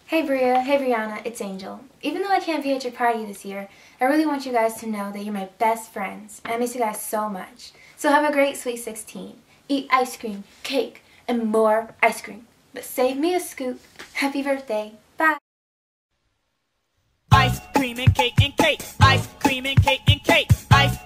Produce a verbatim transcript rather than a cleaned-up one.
Hey Bria, hey Briana, it's Angel. Even though I can't be at your party this year, I really want you guys to know that you're my best friends, and I miss you guys so much. So have a great Sweet sixteen. Eat ice cream, cake, and more ice cream. But save me a scoop. Happy birthday. Bye. Ice cream and cake and cake. Ice cream and cake and cake. Ice